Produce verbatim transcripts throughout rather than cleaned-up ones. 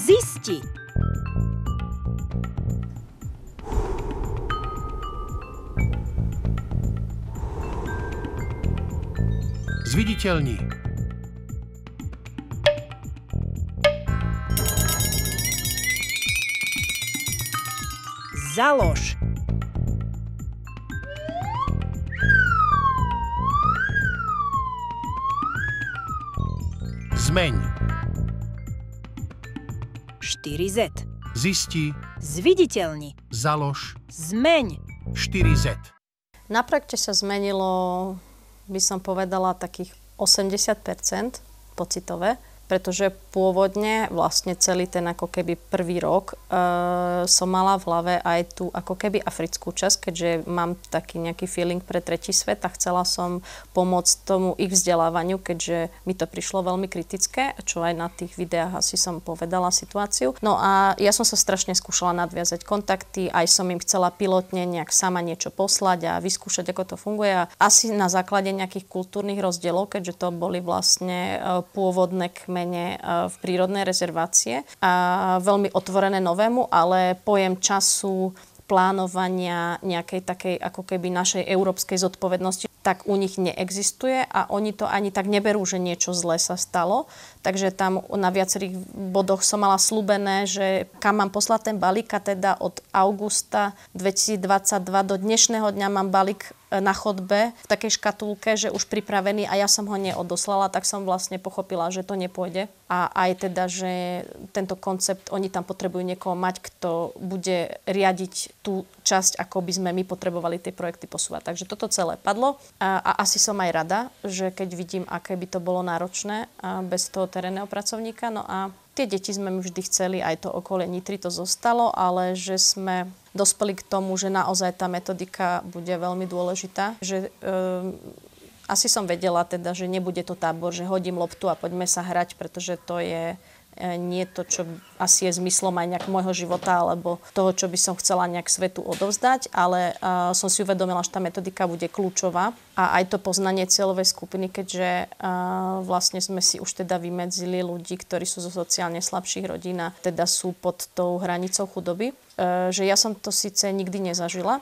Zisti. Zviditeľni. Založ. Zmeň. štyri zet. Zisti. Zviditeľni. Založ. Zmeň. štyri zet. Na projekte sa zmenilo, by som povedala, takých osemdesiat percent pocitové, pretože pôvodne vlastne celý ten ako keby prvý rok e, som mala v hlave aj tú ako keby africkú časť, keďže mám taký nejaký feeling pre tretí svet a chcela som pomôcť tomu ich vzdelávaniu, keďže mi to prišlo veľmi kritické, čo aj na tých videách asi som povedala situáciu. No a ja som sa strašne skúšala nadviazať kontakty, aj som im chcela pilotne nejak sama niečo poslať a vyskúšať, ako to funguje. A asi na základe nejakých kultúrnych rozdielov, keďže to boli vlastne pôvodné mene v prírodnej rezervácie a veľmi otvorené novému, ale pojem času, plánovania nejakej takej ako keby našej európskej zodpovednosti, tak u nich neexistuje a oni to ani tak neberú, že niečo zlé sa stalo. Takže tam na viacerých bodoch som mala slúbené, že kam mám poslať ten balík a teda od augusta dvetisícdvadsaťdva do dnešného dňa mám balík na chodbe v takej škatulke, že už pripravený a ja som ho neodoslala, tak som vlastne pochopila, že to nepôjde. A aj teda, že tento koncept, oni tam potrebujú niekoho mať, kto bude riadiť tú časť, ako by sme my potrebovali tie projekty posúvať. Takže toto celé padlo a, a asi som aj rada, že keď vidím, aké by to bolo náročné a bez toho terénneho pracovníka. No a tie deti sme my vždy chceli, aj to okolie Nitry to zostalo, ale že sme dospeli k tomu, že naozaj tá metodika bude veľmi dôležitá. Že, um, asi som vedela teda, že nebude to tábor, že hodím loptu a poďme sa hrať, pretože to je nie to, čo asi je zmyslom aj nejak môjho života alebo toho, čo by som chcela nejak svetu odovzdať, ale uh, som si uvedomila, že tá metodika bude kľúčová a aj to poznanie cieľovej skupiny, keďže uh, vlastne sme si už teda vymedzili ľudí, ktorí sú zo sociálne slabších rodín a teda sú pod tou hranicou chudoby, uh, že ja som to síce nikdy nezažila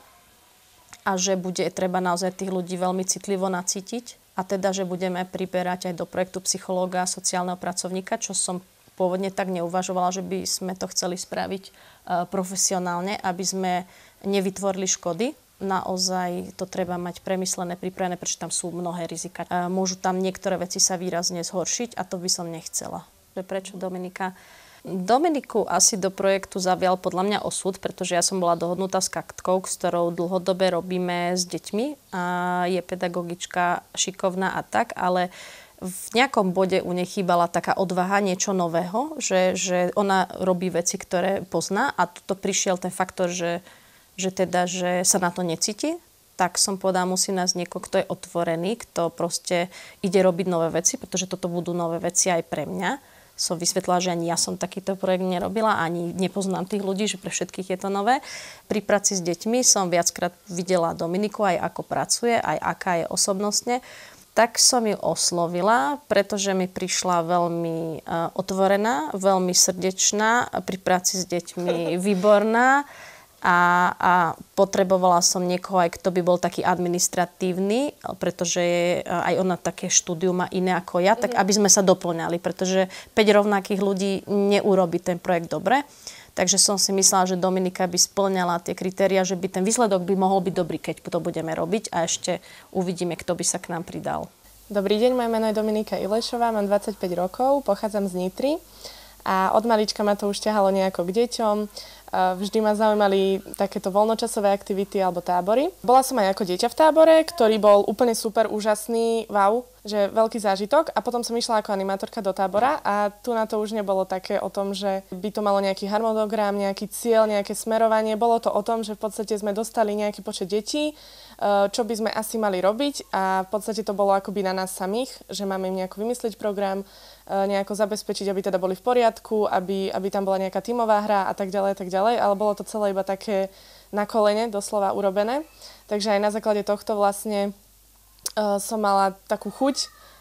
a že bude treba naozaj tých ľudí veľmi citlivo nacítiť a teda, že budeme priberať aj do projektu psychológa a sociálneho pracovníka, čo som pôvodne tak neuvažovala, že by sme to chceli spraviť uh, profesionálne, aby sme nevytvorili škody. Naozaj to treba mať premyslené, pripravené, pretože tam sú mnohé rizika. Uh, môžu tam niektoré veci sa výrazne zhoršiť a to by som nechcela. Prečo Dominika? Dominiku asi do projektu zavial podľa mňa osud, pretože ja som bola dohodnutá s Katkou, s ktorou dlhodobé robíme s deťmi. A je pedagogička šikovná a tak, ale v nejakom bode u nej chýbala taká odvaha, niečo nového, že, že ona robí veci, ktoré pozná a tuto prišiel ten faktor, že, že teda, že sa na to necíti, tak som povedala, musí nás niekoho, kto je otvorený, kto proste ide robiť nové veci, pretože toto budú nové veci aj pre mňa. Som vysvetlila, že ani ja som takýto projekt nerobila, ani nepoznám tých ľudí, že pre všetkých je to nové. Pri práci s deťmi som viackrát videla Dominiku, aj ako pracuje, aj aká je osobnostne. Tak som ju oslovila, pretože mi prišla veľmi uh, otvorená, veľmi srdečná, pri práci s deťmi výborná a, a potrebovala som niekoho aj, kto by bol taký administratívny, pretože uh, aj ona také štúdium má iné ako ja, tak aby sme sa doplňali, pretože päť rovnakých ľudí neurobí ten projekt dobre. Takže som si myslela, že Dominika by spĺňala tie kritériá, že by ten výsledok by mohol byť dobrý, keď to budeme robiť a ešte uvidíme, kto by sa k nám pridal. Dobrý deň, moje meno je Dominika Ilešová, mám dvadsaťpäť rokov, pochádzam z Nitry a od malička ma to už ťahalo nejako k deťom. Vždy ma zaujímali takéto voľnočasové aktivity alebo tábory. Bola som aj ako dieťa v tábore, ktorý bol úplne super, úžasný, wow, že veľký zážitok. A potom som išla ako animátorka do tábora a tu na to už nebolo také o tom, že by to malo nejaký harmonogram, nejaký cieľ, nejaké smerovanie. Bolo to o tom, že v podstate sme dostali nejaký počet detí, čo by sme asi mali robiť a v podstate to bolo akoby na nás samých, že máme im nejako vymyslieť program, nejako zabezpečiť, aby teda boli v poriadku, aby, aby tam bola nejaká tímová hra a tak ďalej, tak ďalej, ale bolo to celé iba také na kolene, doslova urobené. Takže aj na základe tohto vlastne uh, som mala takú chuť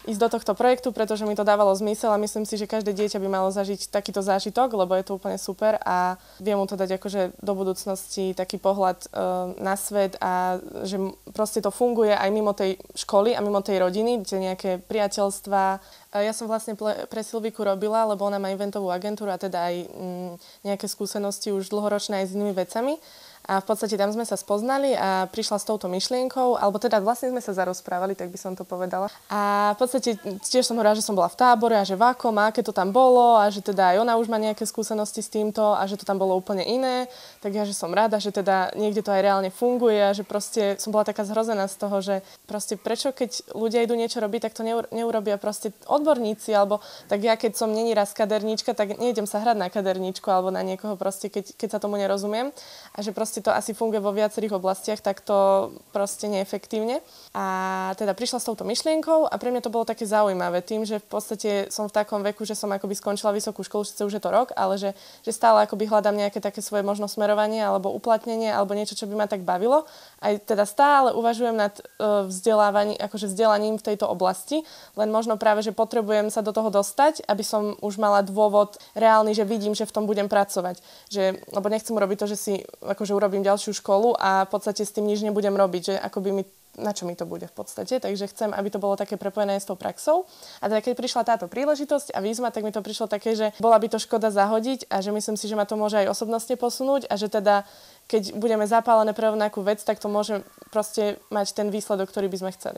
ísť do tohto projektu, pretože mi to dávalo zmysel a myslím si, že každé dieťa by malo zažiť takýto zážitok, lebo je to úplne super a vie mu to dať akože do budúcnosti taký pohľad e, na svet a že proste to funguje aj mimo tej školy a mimo tej rodiny, kde nejaké priateľstvá. Ja som vlastne pre Silviku robila, lebo ona má eventovú agentúru a teda aj mm, nejaké skúsenosti už dlhoročné aj s inými vecami. A v podstate tam sme sa spoznali a prišla s touto myšlienkou, alebo teda vlastne sme sa zarozprávali, tak by som to povedala. A v podstate tiež som hovorila, že som bola v tábore a že v akom, a aké to tam bolo a že teda aj ona už má nejaké skúsenosti s týmto a že to tam bolo úplne iné. Tak ja, že som rada, že teda niekde to aj reálne funguje a že proste som bola taká zhrozená z toho, že proste prečo keď ľudia idú niečo robiť, tak to neurobia proste odborníci, alebo tak ja keď som není raz kaderníčka, tak nejdem sa hrať na kaderníčku alebo na niekoho proste, keď, keď sa tomu nerozumiem. A že proste to asi funguje vo viacerých oblastiach, tak to proste neefektívne. A teda prišla s touto myšlienkou a pre mňa to bolo také zaujímavé tým, že v podstate som v takom veku, že som akoby skončila vysokú školu, síce už je to rok, ale že, že stále akoby hľadám nejaké také svoje možno smerovanie alebo uplatnenie alebo niečo, čo by ma tak bavilo. Aj teda stále uvažujem nad uh, vzdelávaním, akože vzdelaním v tejto oblasti, len možno práve, že potrebujem sa do toho dostať, aby som už mala dôvod reálny, že vidím, že v tom budem pracovať. Že, lebo nechcem urobiť to, že si akože urobím ďalšiu školu a v podstate s tým nič nebudem robiť, že akoby mi, na čo mi to bude v podstate. Takže chcem, aby to bolo také prepojené s tou praxou. A teda keď prišla táto príležitosť a výzva, tak mi to prišlo také, že bola by to škoda zahodiť a že myslím si, že ma to môže aj osobnostne posunúť a že teda keď budeme zapálené pre rovnakú vec, tak to môže proste mať ten výsledok, ktorý by sme chceli.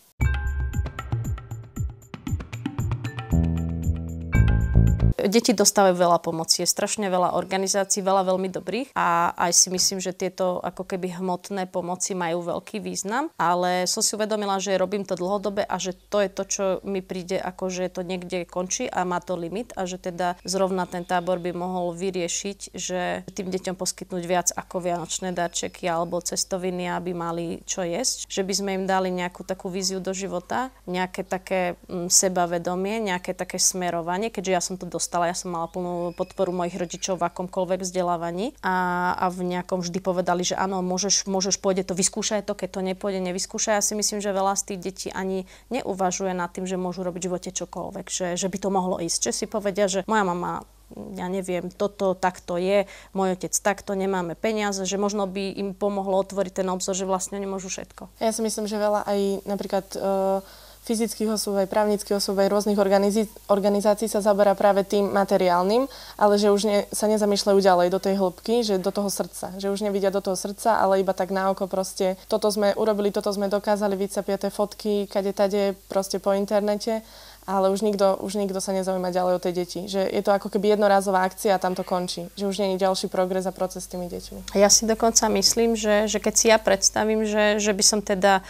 Deti dostávajú veľa pomoci, je strašne veľa organizácií, veľa veľmi dobrých a aj si myslím, že tieto ako keby hmotné pomoci majú veľký význam, ale som si uvedomila, že robím to dlhodobé a že to je to, čo mi príde, ako že to niekde končí a má to limit a že teda zrovna ten tábor by mohol vyriešiť, že tým deťom poskytnúť viac ako vianočné darčeky alebo cestoviny, aby mali čo jesť, že by sme im dali nejakú takú víziu do života, nejaké také mm, sebavedomie, nejaké také smerovanie, keďže ja som to dostala. Ja som mala plnú podporu mojich rodičov v akomkoľvek vzdelávaní a, a v nejakom vždy povedali, že áno, môžeš, môžeš pôjde to, vyskúšaj to, keď to nepôjde, nevyskúšaj. Ja si myslím, že veľa z tých detí ani neuvažuje nad tým, že môžu robiť v živote čokoľvek, že, že by to mohlo ísť. Že si povedia, že moja mama, ja neviem, toto takto je, môj otec takto, nemáme peniaze, že možno by im pomohlo otvoriť ten obzor, že vlastne nemôžu všetko. Ja si myslím, že veľa aj napríklad uh... fyzických osôb, aj právnických osôb, aj rôznych organizí- organizácií sa zaberá práve tým materiálnym, ale že už ne, sa nezamýšľajú ďalej do tej hĺbky, že do toho srdca. Že už nevidia do toho srdca, ale iba tak na oko proste toto sme urobili, toto sme dokázali, vycapia tie fotky, kade tade, proste po internete, ale už nikto, už nikto sa nezaujíma ďalej o tej deti. Že je to ako keby jednorázová akcia a tam to končí. Že už nie je ďalší progres a proces s tými deťmi. Ja si dokonca myslím, že, že keď si ja predstavím, že, že by som teda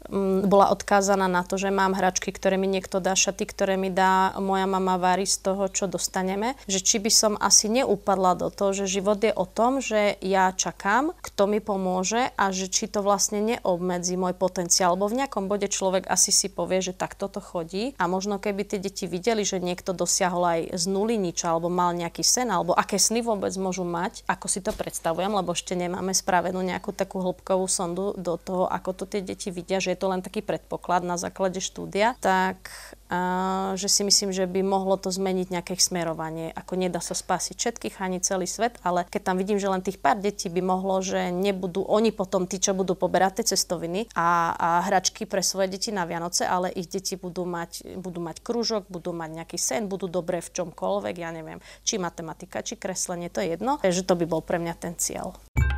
bola odkázaná na to, že mám hračky, ktoré mi niekto dá, šaty, ktoré mi dá moja mama varí z toho, čo dostaneme. Že či by som asi neupadla do toho, že život je o tom, že ja čakám, kto mi pomôže a že či to vlastne neobmedzí môj potenciál. Lebo v nejakom bode človek asi si povie, že takto to chodí a možno keby tie deti videli, že niekto dosiahol aj z nuly nič alebo mal nejaký sen, alebo aké sny vôbec môžu mať, ako si to predstavujem, lebo ešte nemáme spravenú nejakú takú hĺbkovú sondu do toho, ako to tie deti vidia, že je to len taký predpoklad na základe štúdia, tak uh, že si myslím, že by mohlo to zmeniť nejaké smerovanie. Ako nedá sa spasiť všetkých ani celý svet, ale keď tam vidím, že len tých pár detí by mohlo, že nebudú oni potom tí, čo budú poberať tie cestoviny a, a hračky pre svoje deti na Vianoce, ale ich deti budú mať, budú mať krúžok, budú mať nejaký sen, budú dobré v čomkoľvek, ja neviem, či matematika, či kreslenie, to je jedno, že to by bol pre mňa ten cieľ.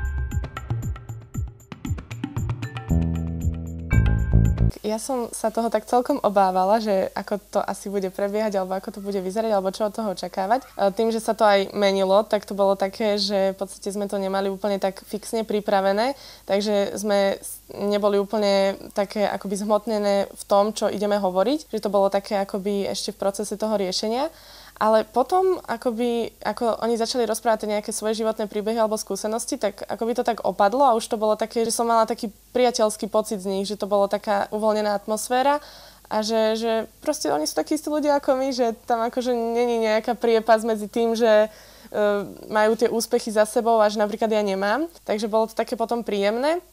Ja som sa toho tak celkom obávala, že ako to asi bude prebiehať, alebo ako to bude vyzerať, alebo čo od toho očakávať. Tým, že sa to aj menilo, tak to bolo také, že v podstate sme to nemali úplne tak fixne pripravené, takže sme neboli úplne také akoby zhmotnené v tom, čo ideme hovoriť, že to bolo také akoby ešte v procese toho riešenia. Ale potom, akoby, ako oni začali rozprávať nejaké svoje životné príbehy alebo skúsenosti, tak akoby to tak opadlo a už to bolo také, že som mala taký priateľský pocit z nich, že to bolo taká uvoľnená atmosféra a že, že proste oni sú takí istí ľudia ako my, že tam akože není nejaká priepas medzi tým, že uh, majú tie úspechy za sebou a že napríklad ja nemám. Takže bolo to také potom príjemné.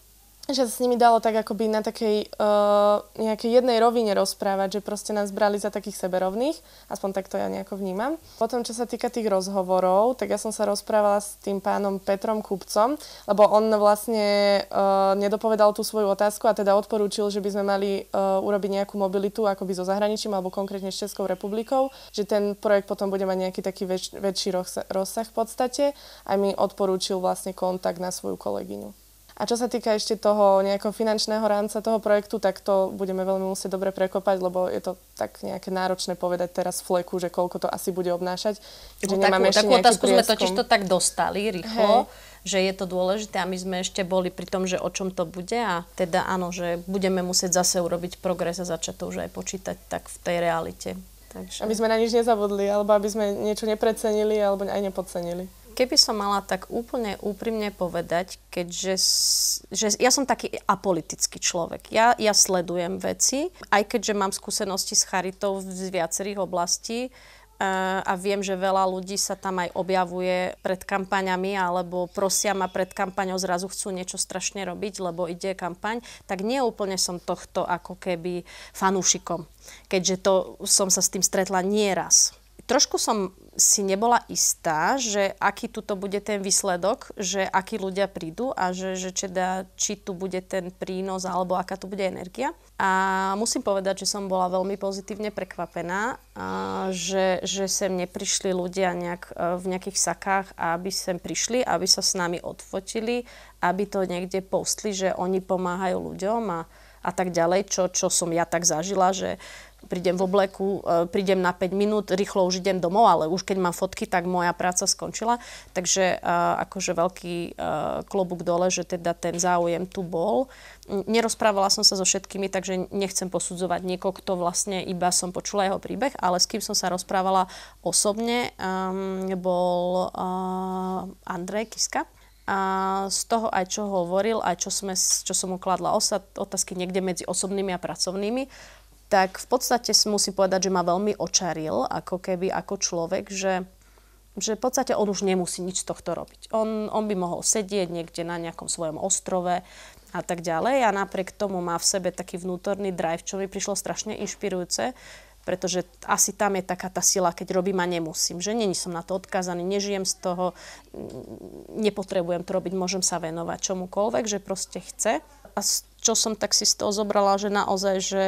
že sa s nimi dalo tak akoby na takej uh, nejakej jednej rovine rozprávať, že proste nás brali za takých seberovných, aspoň tak to ja nejako vnímam. Potom, čo sa týka tých rozhovorov, tak ja som sa rozprávala s tým pánom Petrom Kupcom, lebo on vlastne uh, nedopovedal tú svoju otázku a teda odporúčil, že by sme mali uh, urobiť nejakú mobilitu akoby so zahraničím alebo konkrétne s Českou republikou, že ten projekt potom bude mať nejaký taký väč- väčší rozsah, rozsah v podstate a mi odporúčil vlastne kontakt na svoju kolegyňu. A čo sa týka ešte toho nejakého finančného rámca toho projektu, tak to budeme veľmi musieť dobre prekopať, lebo je to tak nejaké náročné povedať teraz v fleku, že koľko to asi bude obnášať. Keďže No, nemáme takú, ešte takú nejaký otázku prieskum. sme totiž to tak dostali rýchlo, Hej. že je to dôležité a my sme ešte boli pri tom, že o čom to bude a teda áno, že budeme musieť zase urobiť progres a začať to už aj počítať tak v tej realite. Takže... Aby sme na nič nezabudli, alebo aby sme niečo neprecenili, alebo aj nepodcenili. Keby som mala tak úplne úprimne povedať, keďže že ja som taký apolitický človek. Ja, ja sledujem veci, aj keďže mám skúsenosti s charitou z viacerých oblastí uh, a viem, že veľa ľudí sa tam aj objavuje pred kampaňami alebo prosia ma pred kampaňou, zrazu chcú niečo strašne robiť, lebo ide kampaň, tak nie úplne som tohto ako keby fanúšikom, keďže to som sa s tým stretla nieraz. Trošku som si nebola istá, že aký tuto bude ten výsledok, že akí ľudia prídu a že, že čeda, či tu bude ten prínos alebo aká tu bude energia. A musím povedať, že som bola veľmi pozitívne prekvapená, a že, že sem neprišli ľudia nejak, v nejakých sakách, aby sem prišli, aby sa s nami odfotili, aby to niekde postli, že oni pomáhajú ľuďom a, a tak ďalej, čo, čo som ja tak zažila, že prídem v obleku, prídem na päť minút, rýchlo už idem domov, ale už keď mám fotky, tak moja práca skončila. Takže uh, akože veľký uh, klobúk dole, že teda ten záujem tu bol. Nerozprávala som sa so všetkými, takže nechcem posudzovať niekoho, kto vlastne iba som počula jeho príbeh, ale s kým som sa rozprávala osobne, um, bol uh, Andrej Kiska. A z toho aj čo hovoril, aj čo, sme, čo som mu kladla osad, otázky niekde medzi osobnými a pracovnými, tak v podstate musím povedať, že ma veľmi očaril, ako keby ako človek, že, že v podstate on už nemusí nič z tohto robiť. On, on by mohol sedieť niekde na nejakom svojom ostrove a tak ďalej a napriek tomu má v sebe taký vnútorný drive, čo mi prišlo strašne inšpirujúce, pretože asi tam je taká tá sila, keď robím a nemusím, že není som na to odkázaný, nežijem z toho, nepotrebujem to robiť, môžem sa venovať čomukoľvek, že proste chce. A čo som tak si z toho zobrala, že naozaj, že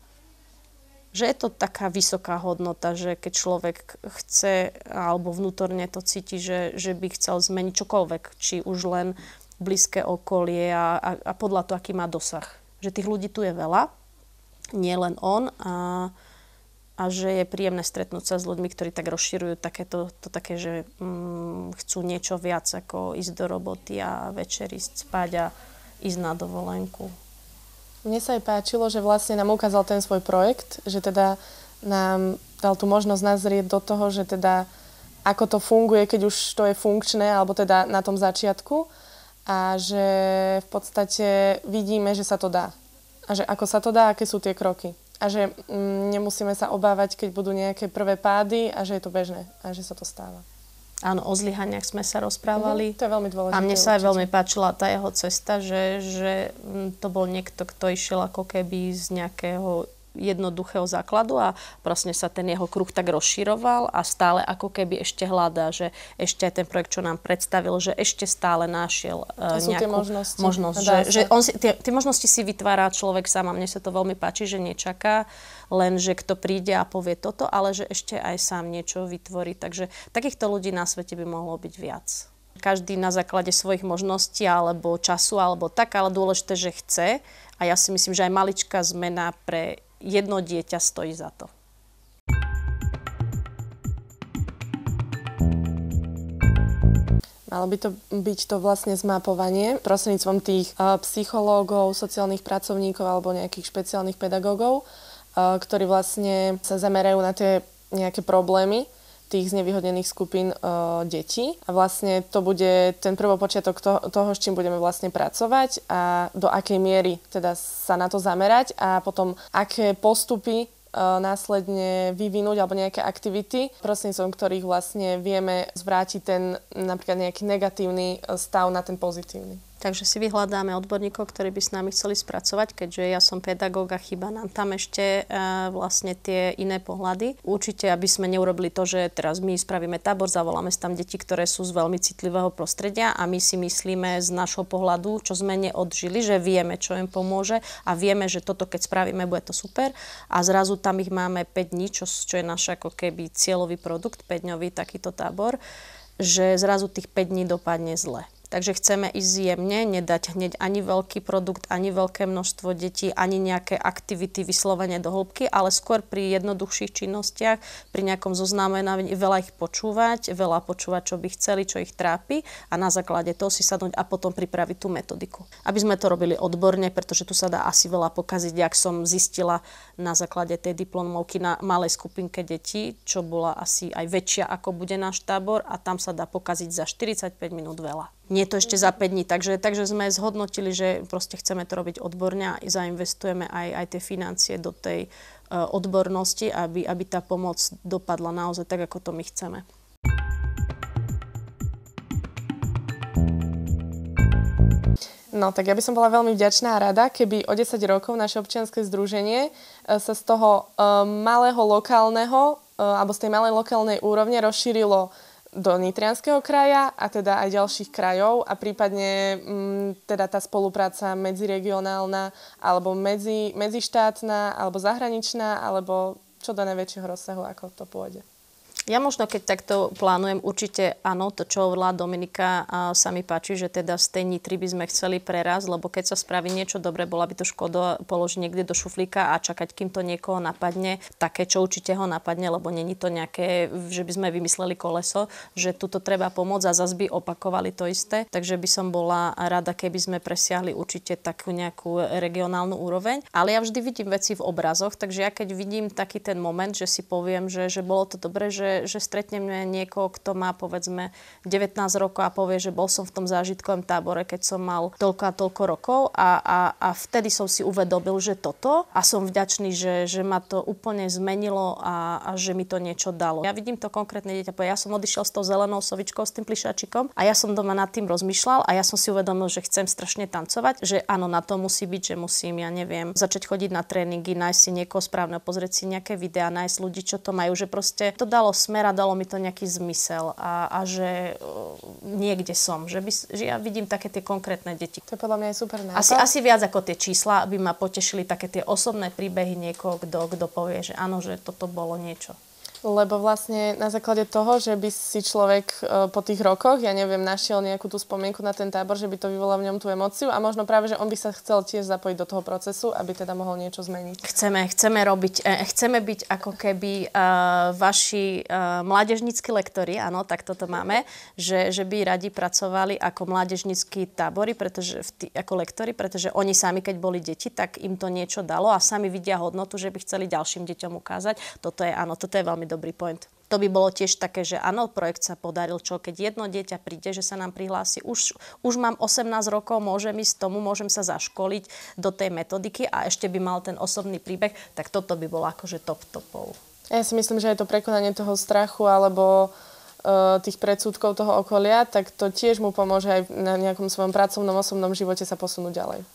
že je to taká vysoká hodnota, že keď človek chce alebo vnútorne to cíti, že, že by chcel zmeniť čokoľvek, či už len blízke okolie a, a, a podľa toho, aký má dosah. Že tých ľudí tu je veľa, nie len on a, a že je príjemné stretnúť sa s ľuďmi, ktorí tak rozširujú takéto, to také, že mm, chcú niečo viac ako ísť do roboty a večer ísť spať a ísť na dovolenku. Mne sa aj páčilo, že vlastne nám ukázal ten svoj projekt, že teda nám dal tú možnosť nazrieť do toho, že teda ako to funguje, keď už to je funkčné, alebo teda na tom začiatku a že v podstate vidíme, že sa to dá. A že ako sa to dá, aké sú tie kroky. A že mm, nemusíme sa obávať, keď budú nejaké prvé pády a že je to bežné a že sa to stáva. Áno, o zlyhaniach sme sa rozprávali. Uh-huh, to je veľmi dôležité. A mne sa aj určite. veľmi páčila tá jeho cesta, že, že to bol niekto, kto išiel ako keby z nejakého jednoduchého základu a proste sa ten jeho kruh tak rozširoval a stále ako keby ešte hľadá, že ešte aj ten projekt, čo nám predstavil, že ešte stále našiel uh, sú nejakú tie možnosti. možnosť. Že, že on si, tie, tie možnosti si vytvára človek sám a mne sa to veľmi páči, že nečaká len, že kto príde a povie toto, ale že ešte aj sám niečo vytvorí. Takže takýchto ľudí na svete by mohlo byť viac. Každý na základe svojich možností alebo času alebo tak, ale dôležité, že chce a ja si myslím, že aj maličká zmena pre jedno dieťa stojí za to. Malo by to byť to vlastne zmapovanie prostredníctvom tých uh, psychológov, sociálnych pracovníkov alebo nejakých špeciálnych pedagógov, uh, ktorí vlastne sa zamerajú na tie nejaké problémy tých znevýhodnených skupín uh, detí. A vlastne to bude ten prvopočiatok to, toho, s čím budeme vlastne pracovať a do akej miery teda sa na to zamerať a potom aké postupy uh, následne vyvinúť alebo nejaké aktivity, prostredníctvom ktorých vlastne vieme zvrátiť ten napríklad nejaký negatívny stav na ten pozitívny. Takže si vyhľadáme odborníkov, ktorí by s nami chceli spracovať, keďže ja som pedagóg a chýba nám tam ešte uh, vlastne tie iné pohľady. Určite, aby sme neurobili to, že teraz my spravíme tábor, zavoláme tam deti, ktoré sú z veľmi citlivého prostredia a my si myslíme z našho pohľadu, čo sme neodžili, že vieme, čo im pomôže a vieme, že toto keď spravíme, bude to super a zrazu tam ich máme päť dní, čo, čo je náš ako keby cieľový produkt, päťdňový takýto tábor, že zrazu tých päť dní dopadne zle. Takže chceme ísť jemne, nedať hneď ani veľký produkt, ani veľké množstvo detí, ani nejaké aktivity vyslovene do hĺbky, ale skôr pri jednoduchších činnostiach, pri nejakom zoznamenaní veľa ich počúvať, veľa počúvať, čo by chceli, čo ich trápi a na základe toho si sadnúť a potom pripraviť tú metodiku. Aby sme to robili odborne, pretože tu sa dá asi veľa pokaziť, jak som zistila na základe tej diplomovky na malej skupinke detí, čo bola asi aj väčšia, ako bude náš tábor a tam sa dá pokaziť za štyridsaťpäť minút veľa. Nie to ešte za päť dní, takže, takže sme zhodnotili, že proste chceme to robiť odborne a zainvestujeme aj, aj tie financie do tej uh, odbornosti, aby, aby tá pomoc dopadla naozaj tak, ako to my chceme. No, tak ja by som bola veľmi vďačná a rada, keby o desať rokov naše občianske združenie sa z toho uh, malého lokálneho, uh, alebo z tej malej lokálnej úrovne rozšírilo do Nitrianskeho kraja a teda aj ďalších krajov a prípadne m, teda tá spolupráca medziregionálna alebo medzi, medzištátna alebo zahraničná alebo čo do najväčšieho rozsahu, ako to pôjde. Ja možno, keď takto plánujem, určite áno, to, čo hovorila Dominika, a sa mi páči, že teda z tej Nitry by sme chceli prerazť, lebo keď sa spraví niečo dobré, bola by to škoda položiť niekde do šuflíka a čakať, kým to niekoho napadne, také, čo určite ho napadne, lebo není to nejaké, že by sme vymysleli koleso, že tuto treba pomôcť a zase by opakovali to isté. Takže by som bola rada, keby sme presiahli určite takú nejakú regionálnu úroveň. Ale ja vždy vidím veci v obrazoch, takže ja keď vidím taký ten moment, že si poviem, že, že bolo to dobré, že že stretneme niekoho, kto má povedzme devätnásť rokov a povie, že bol som v tom zážitkovom tábore, keď som mal toľko a toľko rokov a, a, a vtedy som si uvedomil, že toto a som vďačný, že, že ma to úplne zmenilo a, a že mi to niečo dalo. Ja vidím to konkrétne dieťa, ja som odišiel s tou zelenou sovičkou, s tým plišačikom a ja som doma nad tým rozmýšľal a ja som si uvedomil, že chcem strašne tancovať, že áno, na to musí byť, že musím, ja neviem, začať chodiť na tréningy, nájsť si niekoho správneho, pozrieť si nejaké videá, nájsť ľudí, čo to majú, že proste to dalo smer a dalo mi to nejaký zmysel a, a že uh, niekde som, že, by, že ja vidím také tie konkrétne deti. To je podľa mňa aj super nápad. Asi, asi viac ako tie čísla by ma potešili také tie osobné príbehy niekoho, kto, kto povie, že áno, že toto bolo niečo. Lebo vlastne na základe toho, že by si človek e, po tých rokoch, ja neviem, našiel nejakú tú spomienku na ten tábor, že by to vyvolalo v ňom tú emóciu a možno práve, že on by sa chcel tiež zapojiť do toho procesu, aby teda mohol niečo zmeniť. Chceme, chceme robiť, e, chceme byť ako keby e, vaši e, mládežnícki lektori, áno, tak toto máme, že, že by radi pracovali ako mládežnícki tábory, pretože v tý, ako lektori, pretože oni sami, keď boli deti, tak im to niečo dalo a sami vidia hodnotu, že by chceli ďalším deťom ukázať. Toto je, áno, toto je veľmi dobré. Dobrý point. To by bolo tiež také, že áno, projekt sa podaril, čo keď jedno dieťa príde, že sa nám prihlási, už, už mám osemnásť rokov, môžem ísť tomu, môžem sa zaškoliť do tej metodiky a ešte by mal ten osobný príbeh, tak toto by bolo akože top topov. Ja si myslím, že je to prekonanie toho strachu alebo uh, tých predsudkov toho okolia, tak to tiež mu pomôže aj na nejakom svojom pracovnom, osobnom živote sa posunúť ďalej.